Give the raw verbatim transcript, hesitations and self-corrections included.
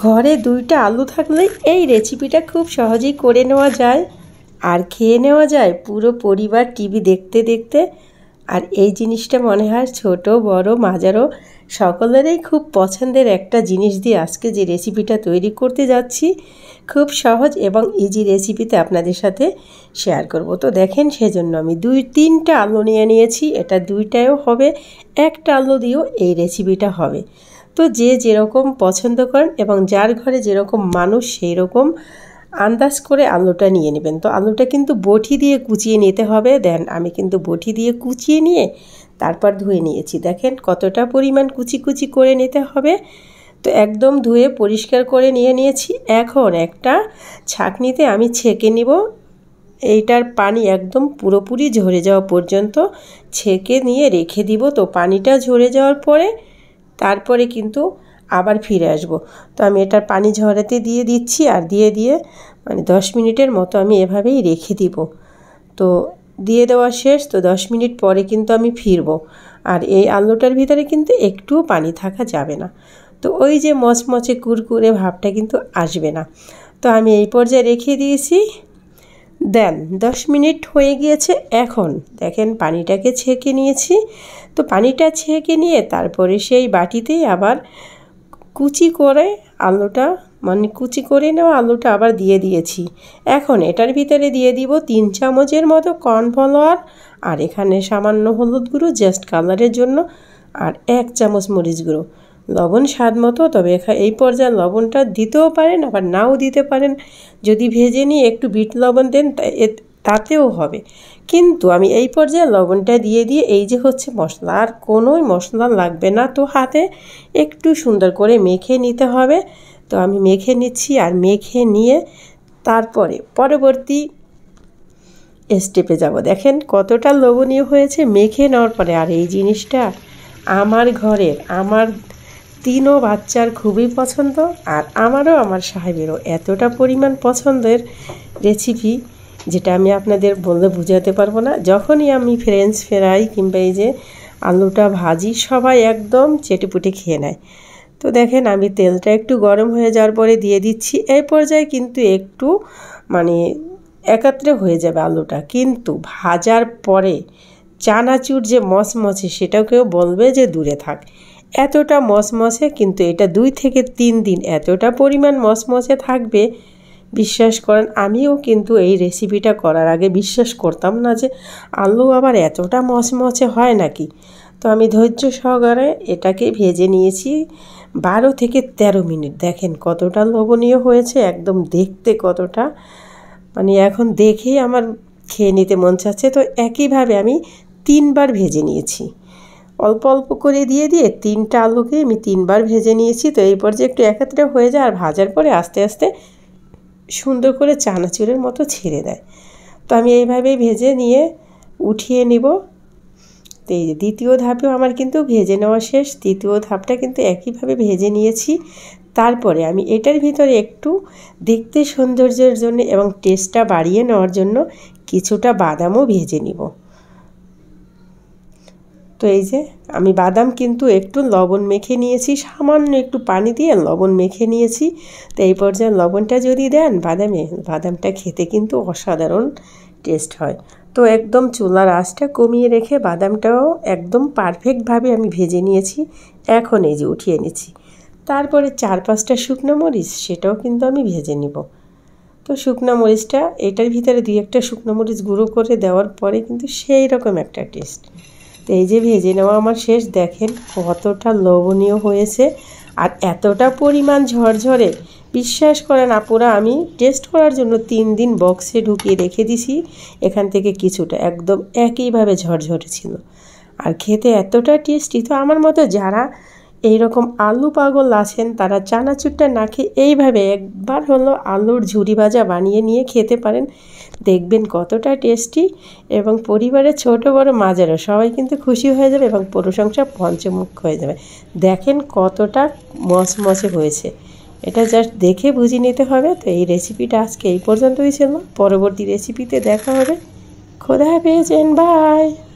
ঘরে দুইটা আলু থাকলে এই রেসিপিটা খুব সহজেই করে নেওয়া যায় আর খেয়ে নেওয়া যায় পুরো পরিবার টিভি দেখতে দেখতে। আর এই জিনিসটা মনে হয় ছোট বড় মাঝারো সকলেরই খুব পছন্দের একটা জিনিস দিয়ে আজকে যে রেসিপিটা তৈরি করতে যাচ্ছি খুব সহজ এবং ইজি রেসিপিতে আপনাদের সাথে শেয়ার করব। তো দেখেন, সেজন্য আমি দুই তিনটা আলু নিয়ে নিয়েছি। এটা দুইটাও হবে, একটা আলু দিয়েও এই রেসিপিটা হবে। তো যে যেরকম পছন্দ করেন এবং যার ঘরে যেরকম মানুষ সেই রকম আন্দাজ করে আলুটা নিয়ে নেবেন। তো আলুটা কিন্তু বটি দিয়ে কুচিয়ে নিতে হবে। দেন আমি কিন্তু বটি দিয়ে কুচিয়ে নিয়ে তারপর ধুয়ে নিয়েছি। দেখেন কতটা পরিমাণ কুচি কুচি করে নিতে হবে। তো একদম ধুয়ে পরিষ্কার করে নিয়ে নিয়েছি। এখন একটা ছাঁকনিতে আমি ছেঁকে নিব। এইটার পানি একদম পুরোপুরি ঝরে যাওয়া পর্যন্ত ছেঁকে নিয়ে রেখে দিব। তো পানিটা ঝরে যাওয়ার পরে তারপরে কিন্তু আবার ফিরে আসব। তো আমি এটার পানি ঝরাতে দিয়ে দিচ্ছি আর দিয়ে দিয়ে মানে দশ মিনিটের মতো আমি এভাবেই রেখে দিব। তো দিয়ে দেওয়া শেষ। তো দশ মিনিট পরে কিন্তু আমি ফিরব। আর এই আলুটার ভিতরে কিন্তু একটুও পানি থাকা যাবে না। তো ওই যে মচমচে কুরকুরে ভাবটা কিন্তু আসবে না। তো আমি এই পর্যায়ে রেখে দিয়েছি। দেন দশ মিনিট হয়ে গিয়েছে। এখন দেখেন পানিটাকে ছেঁকে নিয়েছি। তো পানিটা ছেঁকে নিয়ে তারপরে সেই বাটিতেই আবার কুচি করে আলুটা মানে কুচি করে নেওয়া আলুটা আবার দিয়ে দিয়েছি। এখন এটার ভিতরে দিয়ে দিব তিন চামচের মতো কর্নফ্লাওয়ার আর এখানে সামান্য হলুদ গুঁড়ো জাস্ট কালারের জন্য, আর এক চামচ মরিচ গুঁড়ো, লবণ স্বাদ মতো। তবে এই পর্যায়ে লবণটা দিতেও পারেন আবার নাও দিতে পারেন। যদি ভেজে নিয়ে একটু বিট লবণ দেন তাতেও হবে, কিন্তু আমি এই পর্যায়ে লবণটা দিয়ে দিয়ে এই যে হচ্ছে মশলা, আর কোনোই মশলা লাগবে না। তো হাতে একটু সুন্দর করে মেখে নিতে হবে। তো আমি মেখে নিচ্ছি আর মেখে নিয়ে তারপরে পরবর্তী স্টেপে যাব। দেখেন কতটা লোভনীয় হয়েছে মেখে নেওয়ার পরে। আর এই জিনিসটা আমার ঘরের আমার তিনও বাচ্চার খুবই পছন্দ, আর আমারও আমার সাহেবেরও এতটা পরিমাণ পছন্দের রেসিপি যেটা আমি আপনাদের বললে বোঝাতে পারবো না। যখনই আমি ফ্রেঞ্চ ফ্রাই কিংবা এই যে আলুটা ভাজি সবাই একদম চেটেপুটে খেয়ে নেয়। তো দেখেন আমি তেলটা একটু গরম হয়ে যাওয়ার পরে দিয়ে দিচ্ছি। এই পর্যায়ে কিন্তু একটু মানে একাত্রে হয়ে যাবে আলুটা, কিন্তু ভাজার পরে চানাচুর যে মচমচে সেটাও কেউ বলবে যে দূরে থাক, এতটা মচমচে। কিন্তু এটা দুই থেকে তিন দিন এতটা পরিমাণ মচমচে থাকবে, বিশ্বাস করেন। আমিও কিন্তু এই রেসিপিটা করার আগে বিশ্বাস করতাম না যে আলু আবার এতটা মচমচে হয় নাকি। তো আমি ধৈর্য সহকারে এটাকে ভেজে নিয়েছি বারো থেকে তেরো মিনিট। দেখেন কতটা লোভনীয় হয়েছে, একদম দেখতে কতটা মানে এখন দেখেই আমার খেয়ে নিতে মন চাচ্ছে। তো একইভাবে আমি তিনবার ভেজে নিয়েছি, অল্প অল্প করে দিয়ে দিয়ে তিনটা আলুকে আমি তিনবার ভেজে নিয়েছি। তো এই পর্যায়ে একটু একত্রে হয়ে যায় আর ভাজার পরে আস্তে আস্তে সুন্দর করে চানাচুরের মতো ছেড়ে দেয়। তো আমি এইভাবেই ভেজে নিয়ে উঠিয়ে নিব। তো এই যে দ্বিতীয় ধাপেও আমার কিন্তু ভেজে নেওয়া শেষ। তৃতীয় ধাপটা কিন্তু একইভাবে ভেজে নিয়েছি। তারপরে আমি এটার ভিতরে একটু দেখতে সৌন্দর্যের জন্য এবং টেস্টটা বাড়িয়ে নেওয়ার জন্য কিছুটা বাদামও ভেজে নিব। তো এই যে আমি বাদাম কিন্তু একটু লবণ মেখে নিয়েছি, সামান্য একটু পানি দিয়ে লবণ মেখে নিয়েছি। তো এই পর্যায়ে লবণটা যদি দেন বাদামে, বাদামটা খেতে কিন্তু অসাধারণ টেস্ট হয়। তো একদম চুলার আঁচটা কমিয়ে রেখে বাদামটাও একদম পারফেক্টভাবে আমি ভেজে নিয়েছি। এখন এই যে উঠিয়ে নিচ্ছি। তারপরে চার পাঁচটা শুকনো মরিচ সেটাও কিন্তু আমি ভেজে নিব। তো শুকনো মরিচটা এটার ভিতরে দুই একটা শুকনো মরিচ গুঁড়ো করে দেওয়ার পরে কিন্তু সেই রকম একটা টেস্ট। তো এই যে ভেজে নেওয়া আমার শেষ। দেখেন কতটা লোভনীয় হয়েছে আর এতটা পরিমাণ ঝরঝরে, বিশ্বাস করেন আপুরা, আমি টেস্ট করার জন্য তিন দিন বক্সে ঢুকিয়ে রেখে দিছি। এখান থেকে কিছুটা একদম একইভাবে ঝরঝরে ছিল আর খেতে এতটা টেস্টি। তো আমার মতো যারা এইরকম আলু পাগল আছেন তারা চানাচুরটা না খেয়ে এইভাবে একবার হলো আলুর ঝুরি ভাজা বানিয়ে নিয়ে খেতে পারেন। দেখবেন কতটা টেস্টি এবং পরিবারের ছোট বড় মাঝারও সবাই কিন্তু খুশি হয়ে যাবে এবং প্রশংসা পঞ্চমুখ হয়ে যাবে। দেখেন কতটা মচমচে হয়েছে, এটা জাস্ট দেখে বুঝে নিতে হবে। তো এই রেসিপিটা আজকে এই পর্যন্তই ছিল। পরবর্তী রেসিপিতে দেখা হবে। খোদা হাফেজ, বাই।